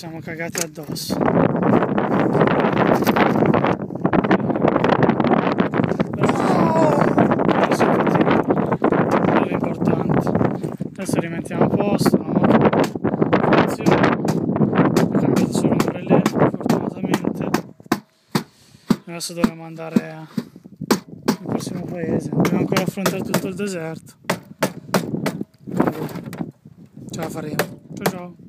siamo cagati addosso. Però è importante. Adesso rimettiamo a posto, la moto funziona, ho cambiato solo ombrelletto fortunatamente. Adesso dovremo andare nel prossimo paese, dobbiamo ancora affrontare tutto il deserto. Ce la faremo. Ciao ciao.